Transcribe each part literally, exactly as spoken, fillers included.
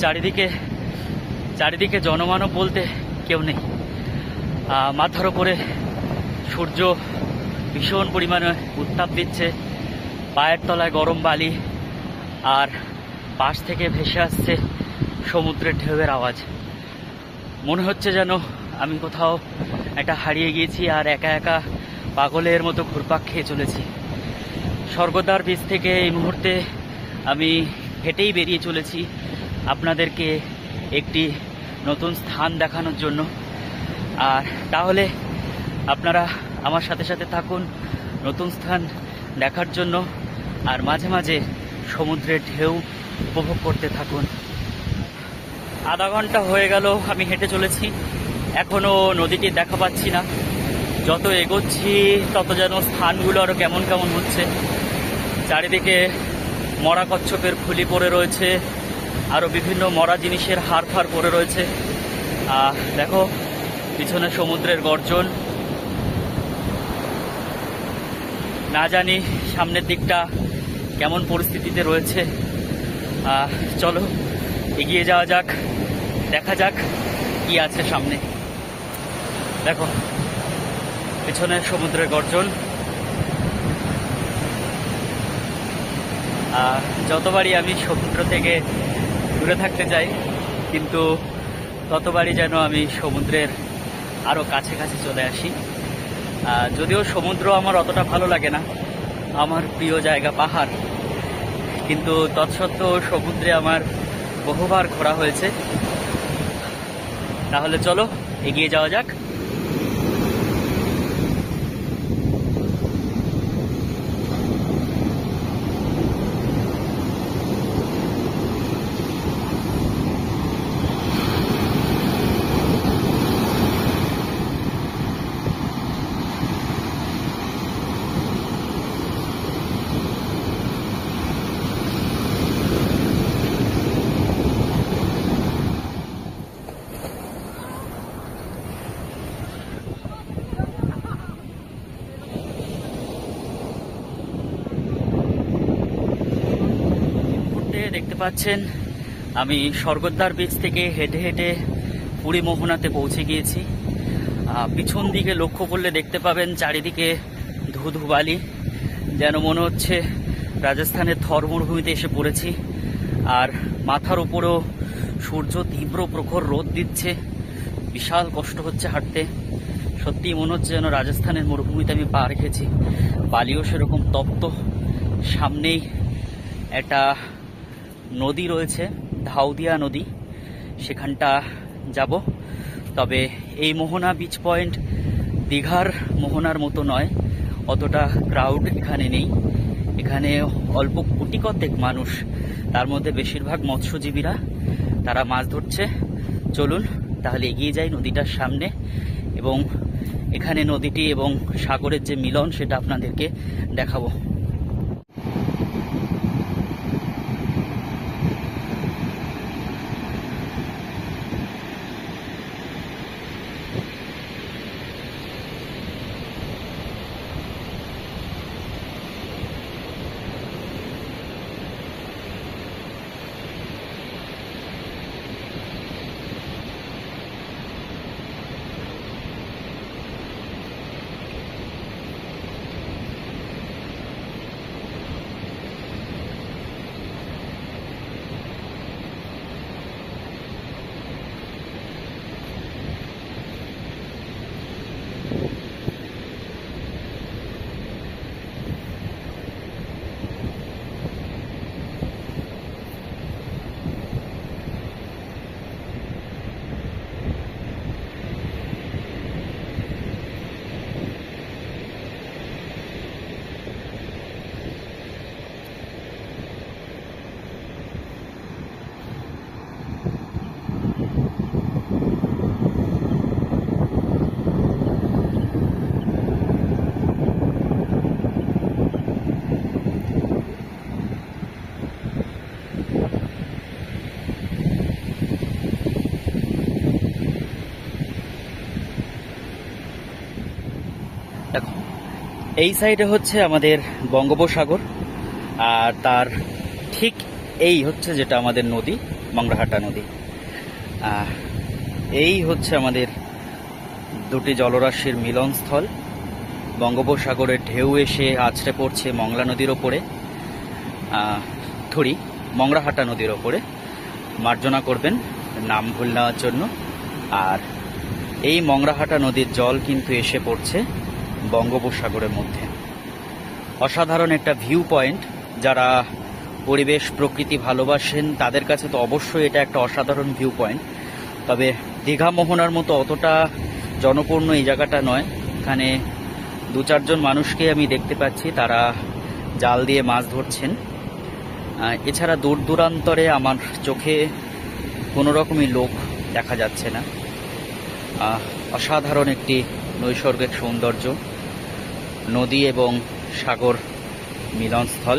চারিদিকে চারিদিকে জনমানব বলতে কেউ নেই। মাথার উপরে সূর্য ভীষণ পরিমাণে উত্তাপ দিচ্ছে, পায়ের তলায় গরম বালি, আর পাশ থেকে ভেসে আসছে সমুদ্রের ঢেউয়ের আওয়াজ। মনে হচ্ছে যেন আমি কোথাও একটা হারিয়ে গিয়েছি আর একা একা পাগলের মতো ঘুরপাক খেয়ে চলেছি। স্বর্গদ্বার বীচ থেকে এই মুহূর্তে আমি হেঁটেই বেরিয়ে চলেছি আপনাদেরকে একটি নতুন স্থান দেখানোর জন্য। আর তাহলে আপনারা আমার সাথে সাথে থাকুন নতুন স্থান দেখার জন্য, আর মাঝে মাঝে সমুদ্রের ঢেউ উপভোগ করতে থাকুন। আধা ঘন্টা হয়ে গেল আমি হেঁটে চলেছি, এখনো নদীটি দেখা পাচ্ছি না। যত এগোচ্ছি তত যেন স্থানগুলো আরো কেমন কেমন হচ্ছে। চারিদিকে মরা কচ্ছপের খুলি পড়ে রয়েছে, আরো বিভিন্ন মরা জিনিসের হাড় ফাড় পড়ে রয়েছে। আহ দেখো পিছনে সমুদ্রের গর্জন। না জানি সামনের দিকটা কেমন পরিস্থিতিতে রয়েছে। আহ চলো এগিয়ে যাওয়া যাক, দেখা যাক কি আছে সামনে। দেখো পিছনে সমুদ্রের গর্জন। আর যতবারই আমি সমুদ্র থেকে দূরে থাকতে চাই, কিন্তু ততবারই যেন আমি সমুদ্রের আরো কাছে কাছে চলে আসি। যদিও সমুদ্র আমার অতটা ভালো লাগে না, আমার প্রিয় জায়গা পাহাড়, কিন্তু তৎসত্ত্বেও সমুদ্রে আমার বহুবার ঘোরা হয়েছে। তাহলে চলো এগিয়ে যাওয়া যাক। দেখতে পাচ্ছেন আমি স্বর্গদ্বার বীচ থেকে হেঁটে হেঁটে পুরী মোহনাতে পৌঁছে গিয়েছি। পিছন দিকে লক্ষ্য করলে দেখতে পাবেন চারিদিকে ধু ধু বালি, যেন মনে হচ্ছে রাজস্থানের থর মরুভূমিতে এসে পড়েছি। আর মাথার উপরেও সূর্য তীব্র প্রখর রোদ দিচ্ছে, বিশাল কষ্ট হচ্ছে হাঁটতে। সত্যি মনে হচ্ছে যেন রাজস্থানের মরুভূমিতে আমি পা রেখেছি। বালিও সেরকম তপ্ত। সামনেই একটা নদী রয়েছে, ধাউদিয়া নদী, সেখানটা যাব। তবে এই মোহনা বিচ পয়েন্ট দীঘার মোহনার মতো নয়, অতটা ক্রাউড এখানে নেই। এখানে অল্প কোটি কতেক মানুষ, তার মধ্যে বেশিরভাগ মৎস্যজীবীরা, তারা মাছ ধরছে। চলুন তাহলে এগিয়ে যাই নদীটার সামনে, এবং এখানে নদীটি এবং সাগরের যে মিলন সেটা আপনাদেরকে দেখাবো। দেখো এই সাইডে হচ্ছে আমাদের বঙ্গোপসাগর, আর তার ঠিক এই হচ্ছে যেটা আমাদের নদী মংরাহাটা নদী। এই হচ্ছে আমাদের দুটি জলরাশির মিলনস্থল। বঙ্গোপসাগরের ঢেউ এসে আছড়ে পড়ছে মংলা নদীর ওপরে, থরি মংরাহাটা নদীর ওপরে। মার্জনা করবেন নাম ভুল নেওয়ার জন্য। আর এই মংরাহাটা নদীর জল কিন্তু এসে পড়ছে বঙ্গোপসাগরের মধ্যে। অসাধারণ একটা ভিউ পয়েন্ট। যারা পরিবেশ প্রকৃতি ভালোবাসেন তাদের কাছে তো অবশ্যই এটা একটা অসাধারণ ভিউ পয়েন্ট। তবে দীঘা মোহনার মতো অতটা জনপূর্ণ এই জায়গাটা নয়। এখানে দু চারজন মানুষকে আমি দেখতে পাচ্ছি, তারা জাল দিয়ে মাছ ধরছেন। এছাড়া দূর দূরান্তরে আমার চোখে কোনো রকমই লোক দেখা যাচ্ছে না। অসাধারণ একটি নৈসর্গিক সৌন্দর্য, নদী এবং সাগর মিলনস্থল।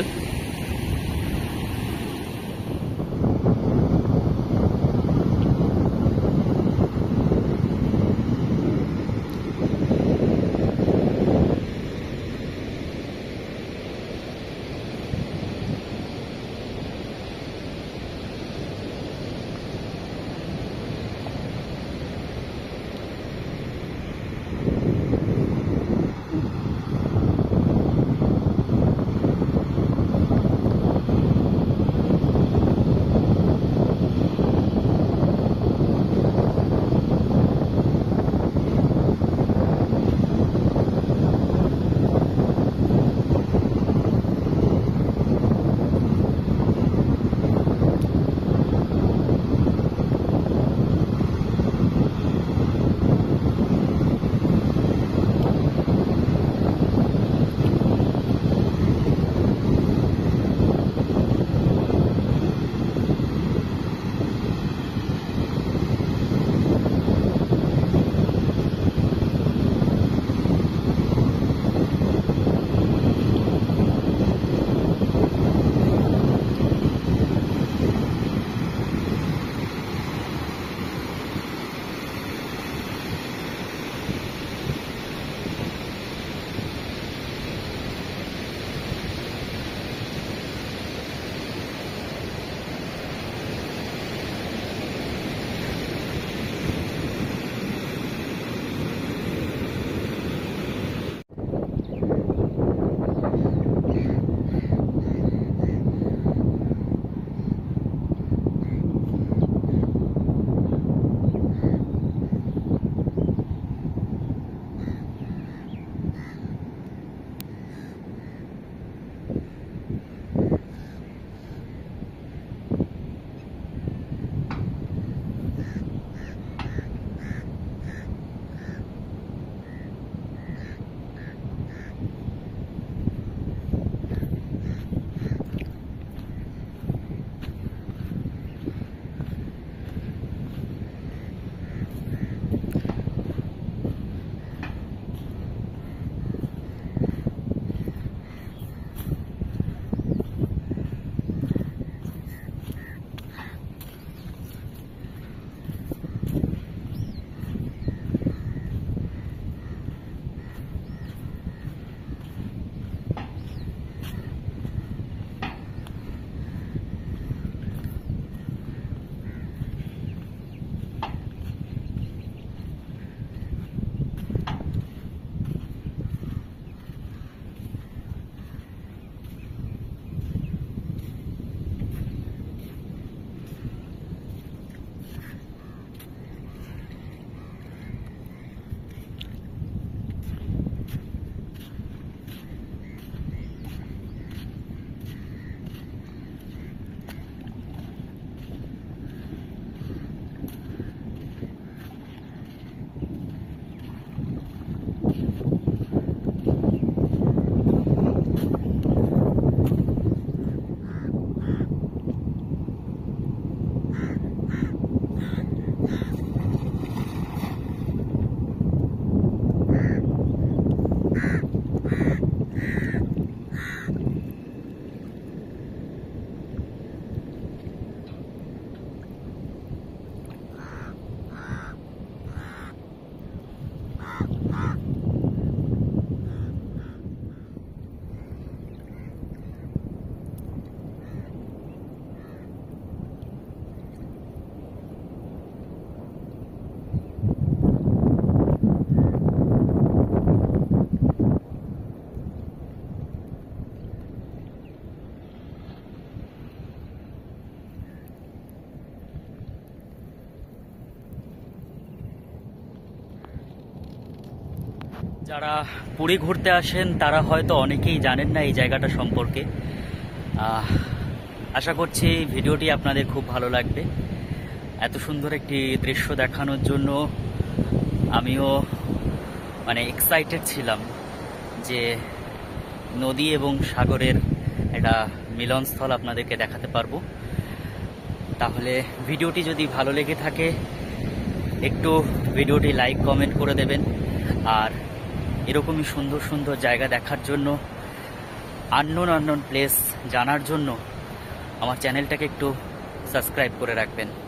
যারা পুরী ঘুরতে আসেন তারা হয়তো অনেকেই জানেন না এই জায়গাটা সম্পর্কে। আহ, আশা করছি ভিডিওটি আপনাদের খুব ভালো লাগবে। এত সুন্দর একটি দৃশ্য দেখানোর জন্য আমিও মানে এক্সাইটেড ছিলাম যে নদী এবং সাগরের একটা মিলনস্থল আপনাদেরকে দেখাতে পারবো। তাহলে ভিডিওটি যদি ভালো লেগে থাকে একটু ভিডিওটি লাইক কমেন্ট করে দেবেন, আর এরকমই সুন্দর সুন্দর জায়গা দেখার জন্য, আননোন আননোন প্লেস জানার জন্য আমার চ্যানেলটাকে একটু সাবস্ক্রাইব করে রাখবেন।